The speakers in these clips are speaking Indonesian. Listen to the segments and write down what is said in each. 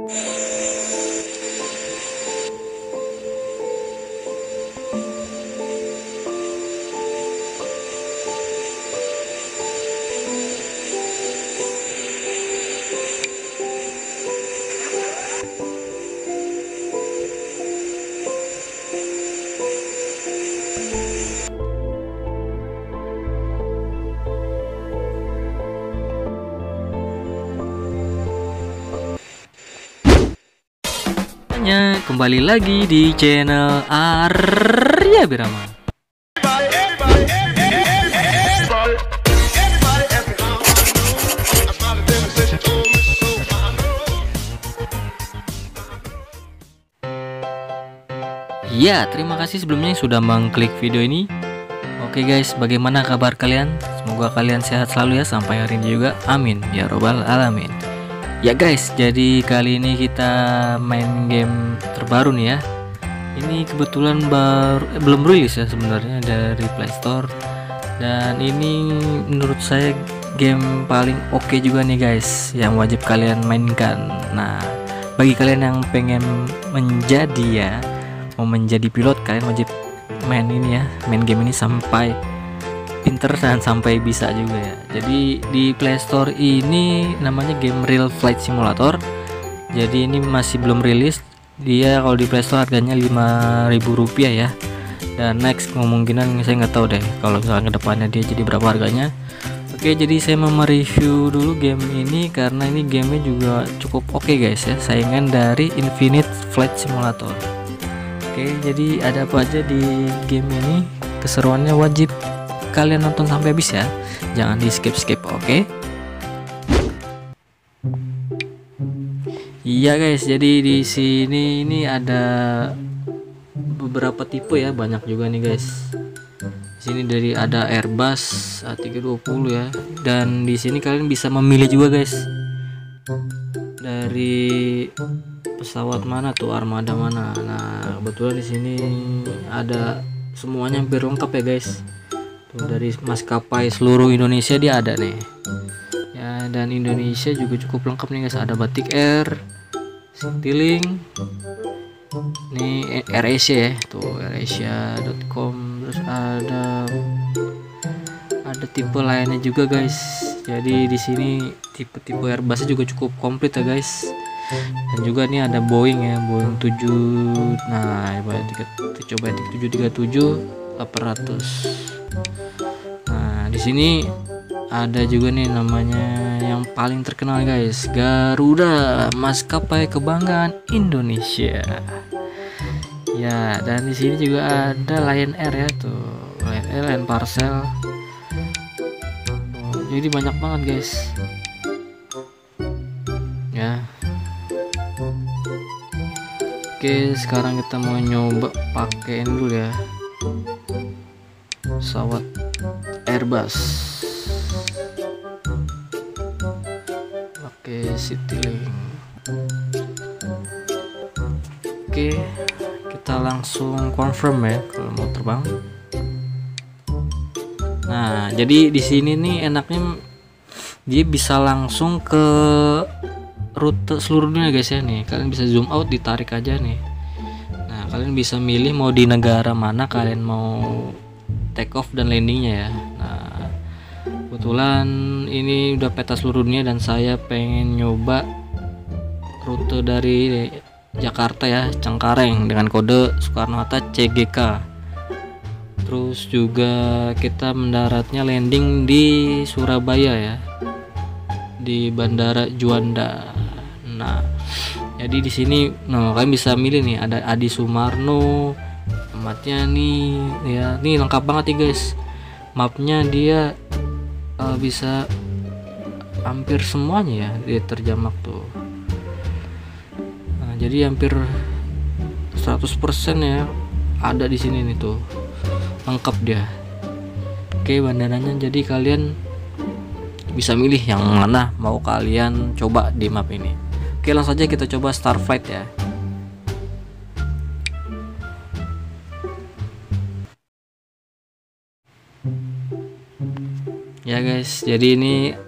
Kembali lagi di channel Arya Birama. Ya, terima kasih sebelumnya yang sudah mengklik video ini. Oke guys, bagaimana kabar kalian? Semoga kalian sehat selalu ya sampai hari ini juga. Amin ya robbal alamin. Ya guys, jadi kali ini kita main game terbaru nih ya. Ini kebetulan belum rilis ya sebenarnya dari Play Store. Dan ini menurut saya game paling oke juga nih guys, yang wajib kalian mainkan. Nah, bagi kalian yang pengen menjadi ya, mau menjadi pilot, kalian wajib main ini ya, main game ini sampai pinter dan sampai bisa juga ya. Jadi di Play Store ini namanya game Real Flight Simulator. Jadi ini masih belum rilis. Dia kalau di Play Store harganya Rp5.000 ya. Dan next kemungkinan saya nggak tahu deh kalau misalnya kedepannya dia jadi berapa harganya. Oke, jadi saya mau mereview dulu game ini karena ini gamenya juga cukup oke guys ya, saingan dari Infinite Flight Simulator. Oke, jadi ada apa aja di game ini? Keseruannya wajib kalian nonton sampai habis ya, jangan di skip oke? Iya guys, jadi di sini ini ada beberapa tipe ya, banyak juga nih guys. Di sini dari ada Airbus A320 ya, dan di sini kalian bisa memilih juga guys, dari pesawat mana tuh, armada mana. Nah, kebetulan di sini ada semuanya hampir lengkap ya guys. Dari maskapai seluruh Indonesia dia ada nih ya, dan Indonesia juga cukup lengkap nih guys. Ada Batik Air, Citylink, nih AirAsia ya, tuh AirAsia.com. terus ada tipe lainnya juga guys. Jadi di sini tipe-tipe Airbus juga cukup komplit ya guys. Dan juga nih ada Boeing ya, Boeing 7. Nah, coba 737 800. Nah, di sini ada juga nih namanya yang paling terkenal guys, Garuda, maskapai kebanggaan Indonesia. Ya, dan di sini juga ada Lion Air ya, tuh Lion Air, Lion Parcel. Jadi banyak banget guys. Ya. Oke, sekarang kita mau nyoba pakein dulu ya pesawat Airbus. Oke, Citylink. Oke, kita langsung confirm ya kalau mau terbang. Nah, jadi di sini nih enaknya dia bisa langsung ke rute seluruh dunia guys ya. Nih kalian bisa zoom out, ditarik aja nih. Nah, kalian bisa milih mau di negara mana kalian mau take off dan landingnya ya. Nah, kebetulan ini udah peta seluruh dunia dan saya pengen nyoba rute dari Jakarta ya, Cengkareng dengan kode Soekarno-Hatta CGK. Terus juga kita mendaratnya landing di Surabaya ya, di Bandara Juanda. Nah, jadi di sini kalian bisa milih nih, ada Adi Sumarno, tempatnya nih ya. Nih lengkap banget nih guys, mapnya dia bisa hampir semuanya ya, dia terjamak tuh. Nah, jadi hampir 100% ya ada di sini nih tuh, lengkap dia. Oke, bandaranya, jadi kalian bisa milih yang mana mau kalian coba di map ini. Oke, langsung saja kita coba start flight ya. Ya guys, jadi ini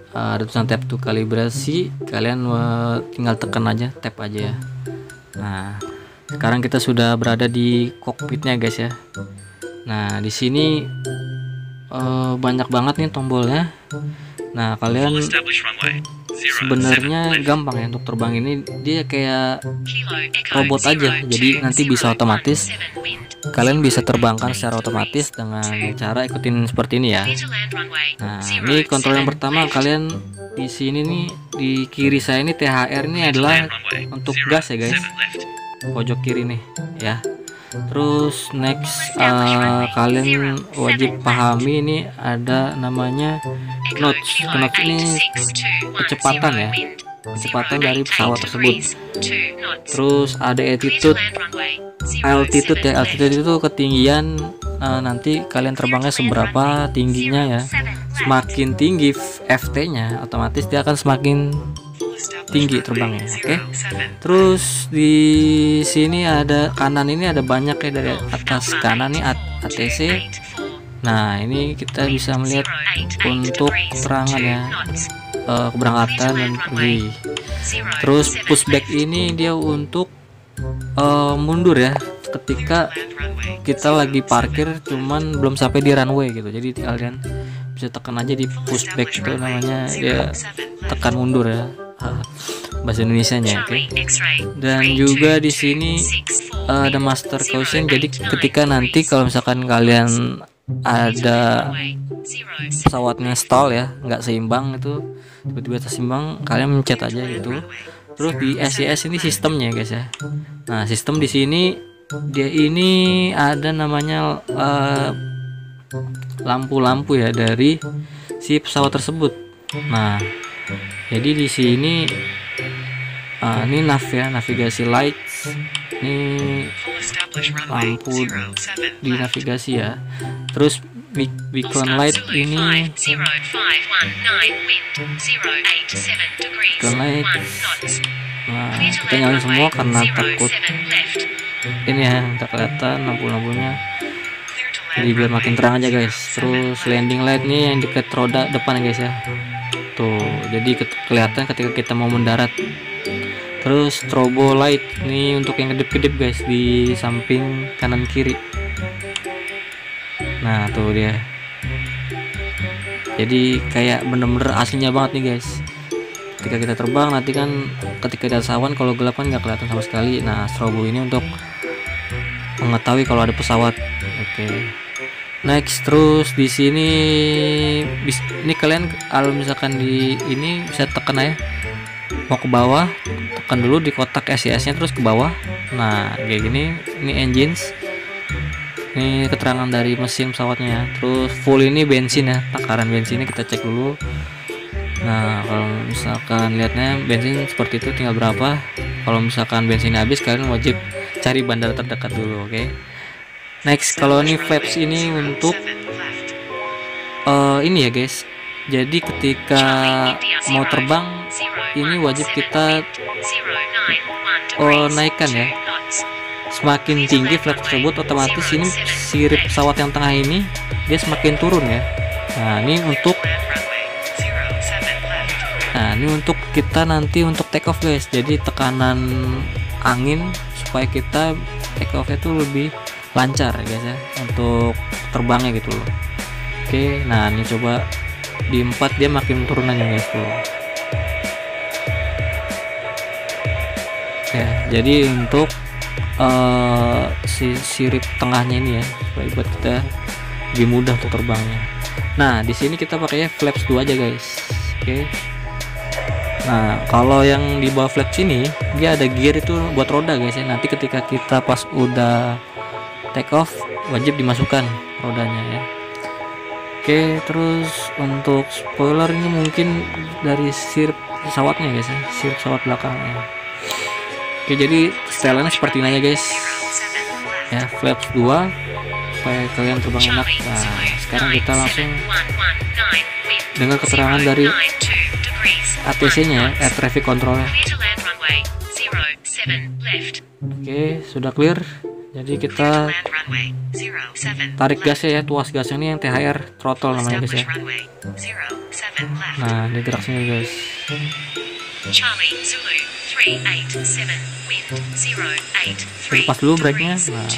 ada tulisan tap to kalibrasi, kalian tinggal tekan aja, tap aja ya. Nah, sekarang kita sudah berada di kokpitnya guys ya. Nah, di sini banyak banget nih tombolnya. Nah, kalian sebenarnya gampang ya untuk terbang ini, dia kayak robot aja, jadi nanti bisa otomatis. Kalian bisa terbangkan secara otomatis dengan cara ikutin seperti ini ya. Nah, ini kontrol yang pertama, kalian di sini nih di kiri saya ini THR ini adalah untuk gas ya guys, pojok kiri nih ya. Terus next kalian wajib pahami ini ada namanya notch. Notch ini kecepatan ya, kecepatan dari pesawat tersebut. Terus ada altitude ya, altitude itu ketinggian, nanti kalian terbangnya seberapa tingginya ya. Semakin tinggi FT nya otomatis dia akan semakin tinggi terbangnya. Oke. Terus di sini ada kanan ini ada banyak ya, dari atas kanan nih ATC. Nah, ini kita bisa melihat untuk keterangan ya, keberangkatan dan pergi. Terus pushback ini dia untuk mundur ya, ketika kita lagi parkir cuman belum sampai di runway gitu. Jadi kalian bisa tekan aja di pushback, itu namanya dia tekan mundur ya, bahasa Indonesianya. Oke. Dan juga di sini ada master caution, jadi ketika nanti kalau misalkan kalian ada pesawatnya stall ya, nggak seimbang, itu tiba-tiba seimbang, kalian mencet aja gitu. Terus di SCS ini sistemnya guys ya. Nah, sistem di sini dia ini ada namanya lampu-lampu ya dari si pesawat tersebut. Nah, jadi di sini ini nav ya, navigasi lights. Ini lampu di navigasi ya. Terus beacon light ini, beacon light. Nah, kita nyalain semua karena takut ini ya, tak kelihatan lampu-lampunya, jadi biar makin terang aja guys. Terus landing light nih yang dekat roda depan ya guys ya, tuh jadi kelihatan ketika kita mau mendarat. Terus strobo light nih untuk yang kedip-kedip guys di samping kanan kiri. Nah, tuh dia, jadi kayak bener-bener aslinya banget nih guys. Ketika kita terbang nanti kan, ketika ada awan kalau gelap kan nggak kelihatan sama sekali. Nah, strobo ini untuk mengetahui kalau ada pesawat. Oke. Next, terus di sini ini kalian kalau misalkan di ini bisa tekan ya, mau ke bawah tekan dulu di kotak SCS nya terus ke bawah. Nah, kayak gini, ini engines, ini keterangan dari mesin pesawatnya. Terus full ini bensin ya, takaran bensinnya kita cek dulu. Nah, kalau misalkan lihatnya bensin seperti itu tinggal berapa. Kalau misalkan bensin habis, kalian wajib cari bandara terdekat dulu. Oke. Next, kalau ini flaps ini untuk ini ya guys. Jadi ketika mau terbang ini wajib kita naikkan ya. Semakin tinggi flaps tersebut, otomatis ini sirip pesawat yang tengah ini dia semakin turun ya. Nah, ini untuk kita nanti untuk take off guys. Jadi tekanan angin supaya kita take off itu lebih lancar guys ya, untuk terbangnya gitu loh. Oke, nah ini coba di 4 dia makin turunannya guys tuh. Ya, jadi untuk si sirip tengahnya ini ya, supaya buat kita lebih mudah untuk terbangnya. Nah, di sini kita pakai flaps 2 aja guys. Oke. Nah, kalau yang di bawah flaps ini dia ada gear itu buat roda guys ya. Nanti ketika kita pas udah take off wajib dimasukkan rodanya ya. Oke, terus untuk spoiler ini mungkin dari sirip pesawatnya guys ya, sirip pesawat belakangnya. Oke, jadi setelannya seperti ini aja guys ya, flaps 2 supaya kalian terbang enak. Nah, sekarang kita langsung dengar keterangan dari ATC nya ya, Air Traffic Control. Oke, sudah clear. Jadi kita tarik gasnya ya, tuas gasnya ini yang THR throttle namanya guys ya. Nah ini gerak sini guys. Lepas dulu brake-nya.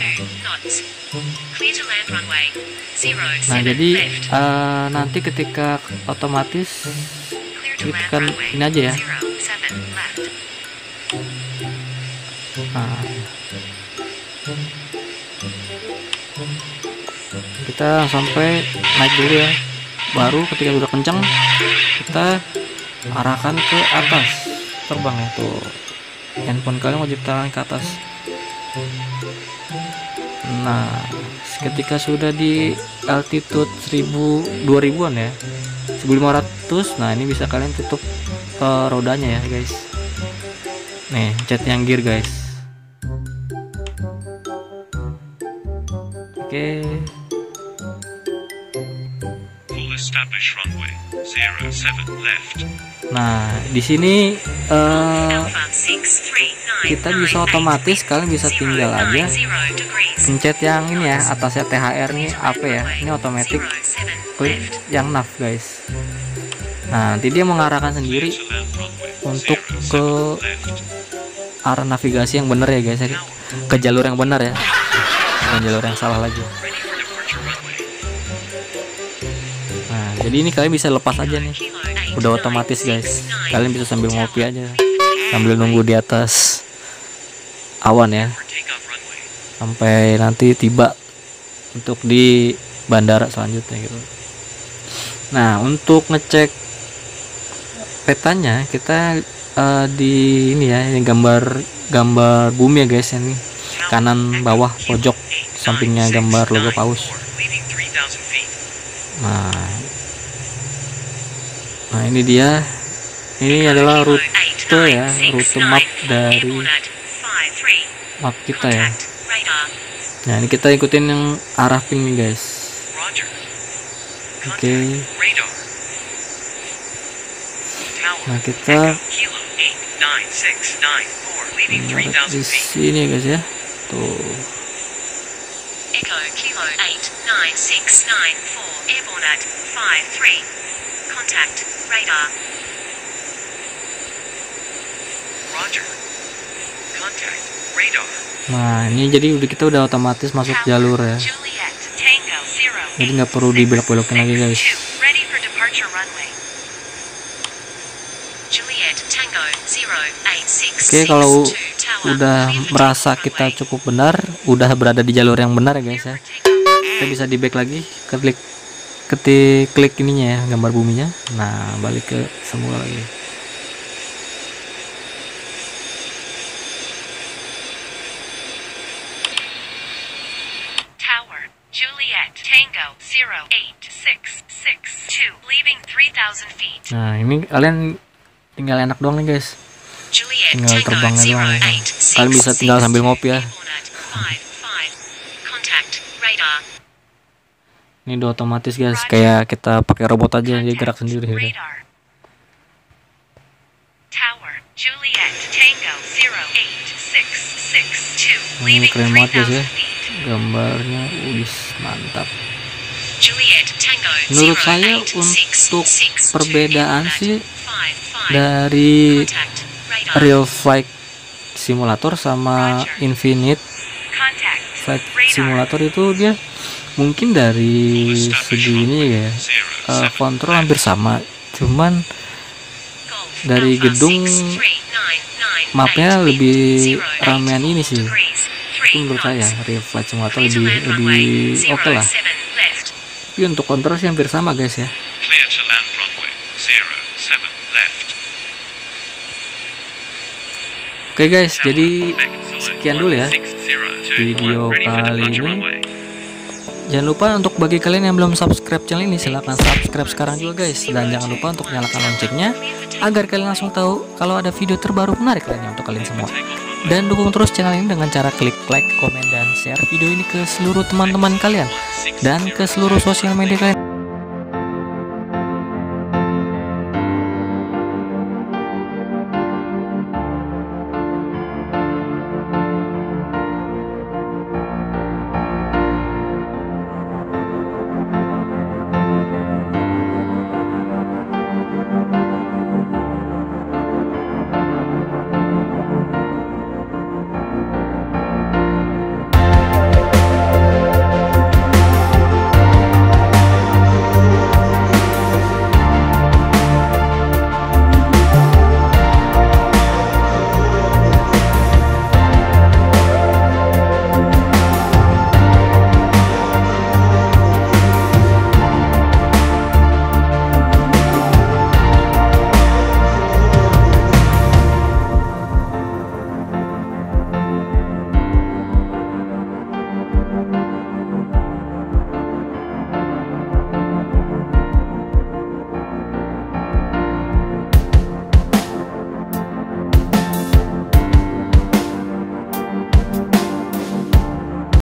Nah jadi nanti ketika otomatis kita kan ini aja ya. Nah, kita sampai naik dulu ya, baru ketika udah kencang kita arahkan ke atas, terbang ya. Tuh handphone kalian wajib taruh ke atas. Nah ketika sudah di altitude 2000-an ya, 1500, nah ini bisa kalian tutup rodanya ya guys. Nih cat yang gear guys. Oke. Nah di sini kita bisa otomatis, kalian bisa tinggal aja pencet yang ini ya, atasnya THR nih apa ya, ini otomatis klik yang nav guys. Nah nanti dia mengarahkan sendiri untuk ke arah navigasi yang benar ya guys, ke jalur yang benar ya, bukan jalur yang salah lagi. Nah jadi ini kalian bisa lepas aja nih, udah otomatis guys. Kalian bisa sambil ngopi aja sambil nunggu di atas awan ya, sampai nanti tiba untuk di bandara selanjutnya gitu. Nah untuk ngecek petanya kita di ini ya, ini gambar bumi ya guys, ini kanan bawah pojok sampingnya gambar logo paus. Nah ini dia, ini adalah rute ya, rute map dari map kita ya. Nah ini kita ikutin yang arah ping nih guys. Oke. Nah kita di sini guys ya, tuh. Nah ini jadi kita udah otomatis masuk jalur ya, jadi nggak perlu dibelok-belokin lagi guys. Oke, kalau udah merasa kita cukup benar, udah berada di jalur yang benar ya guys ya, kita bisa di back lagi, klik ininya ya, gambar buminya. Nah balik ke semula lagi. Tower Juliet Tango 08662 leaving 3000 feet. Nah ini kalian tinggal enak doang nih guys, tinggal terbangnya doang. Kalian bisa tinggal sambil ngopi ya. Ini udah otomatis guys, kayak kita pakai robot aja, dia gerak sendiri gitu. Ini keren banget guys ya, gambarnya mantap. Menurut saya untuk perbedaan sih dari Real Flight Simulator sama Infinite Flight Simulator itu dia mungkin dari segi ini ya, kontrol hampir sama, cuman dari gedung mapnya lebih ramean ini sih. Itu menurut saya Real Flight Simulator lebih oke lah. Tapi untuk kontrol sih hampir sama guys ya. Oke guys, jadi sekian dulu ya video kali ini. Jangan lupa untuk bagi kalian yang belum subscribe channel ini, silahkan subscribe sekarang juga guys. Dan jangan lupa untuk nyalakan loncengnya agar kalian langsung tahu kalau ada video terbaru menarik lainnya untuk kalian semua. Dan dukung terus channel ini dengan cara klik like, komen, dan share video ini ke seluruh teman-teman kalian dan ke seluruh sosial media kalian.